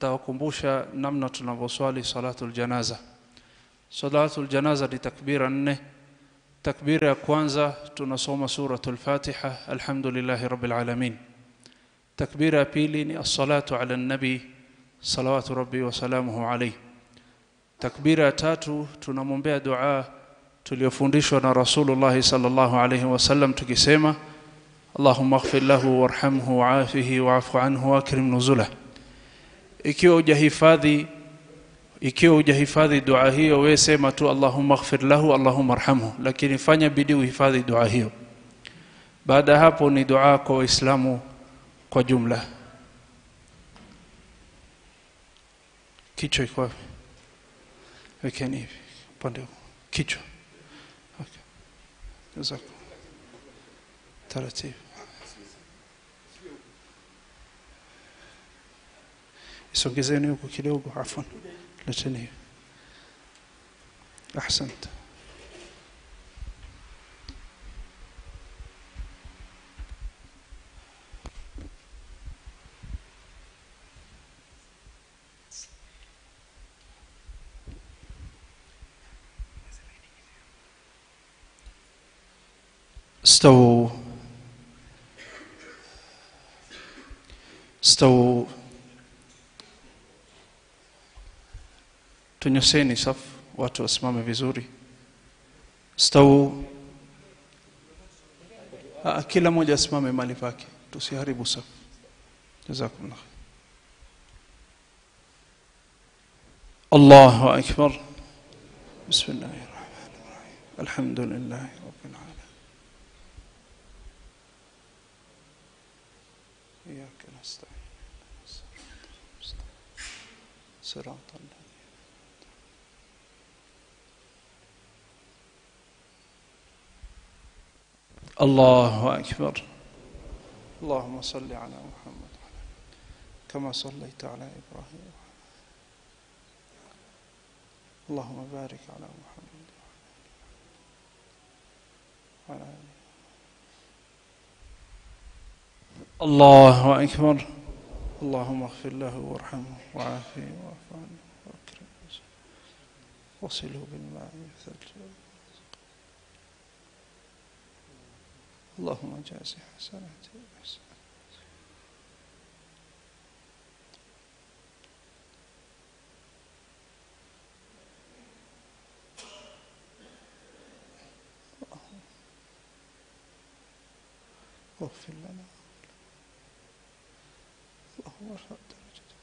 nitawakumbusha namna tunavyoswali salatul janaza. Salatul janaza ni takbira 4. Takbira ya kwanza tunasoma suratul Fatiha, alhamdulillahi rabbil alamin. Takbira ya pili ni as-salatu ala an-nabi salawatu rabbi wa salamuhu alayhi. Takbira ya tatu tunamwombea dua tuliyofundishwa na Rasulullah sallallahu alayhi wasallam tukisema Allahumma ighfir lahu warhamhu wa'afihi wa'fu anhu wa akrim nuzulah. Ikiwa hujahifadhi dua hiyo, wewe sema tu Allahumma ighfir lahu Allahumma arhamhu, lakini fanya bidii uhifadhi dua hiyo. Baada hapo ni dua kwa Waislamu kwa jumla. Kichwa iko wapi? Wekeni hivi upande kichwa. Okay. Jazakum. Taratibu. Isongezeni huko kidogo, afwan. Leteni. Ahsanta. استووا tunyoseni safu, watu wasimame vizuri. Stawu, kila mmoja asimame mahali pake, tusiharibu safu. Jazakumullah. Allahu akbar. Bismillahirrahmanirrahim. Alhamdulillahi rabbil alamin. Iyyaka nasta'in. Siratal الله أكبر. اللهم صل على محمد كما صليت على إبراهيم. اللهم بارك على محمد وعلى آله. الله أكبر. اللهم اغفر له وارحمه وعافه واعف عنه واكرمه وصله بالماء والثلج. اللهم جازي حسناته بحسناته. واغفر لنا. اللهم ارفع درجته.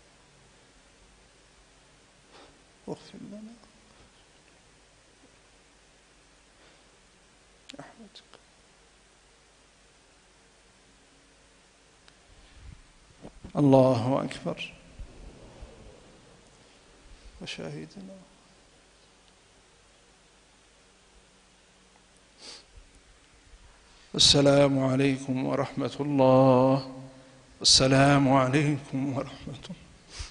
واغفر لنا. رحمتك. الله أكبر. وشاهدنا. السلام عليكم ورحمة الله. السلام عليكم ورحمة الله.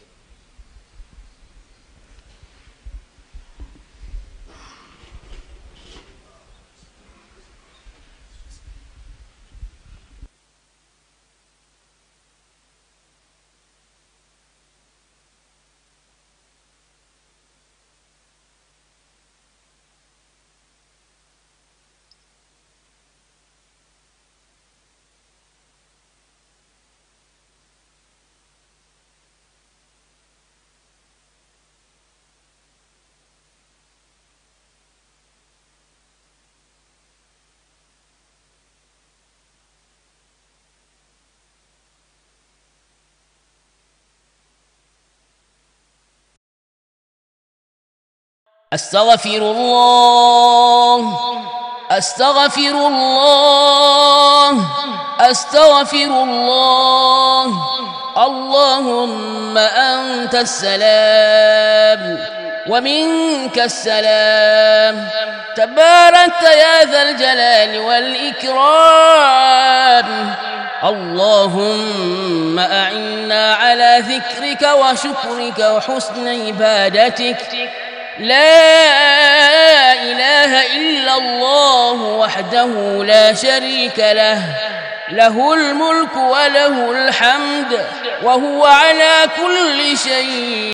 أستغفر الله أستغفر الله أستغفر الله. اللهم أنت السلام ومنك السلام، تباركت يا ذا الجلال والإكرام. اللهم أعنا على ذكرك وشكرك وحسن عبادتك. لا إله إلا الله وحده لا شريك له، له الملك وله الحمد وهو على كل شيء